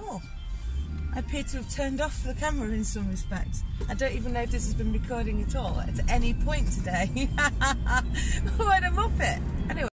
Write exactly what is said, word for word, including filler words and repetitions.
Oh, I appear to have turned off the camera in some respects. I don't even know if this has been recording at all at any point today. What a muppet. Anyway.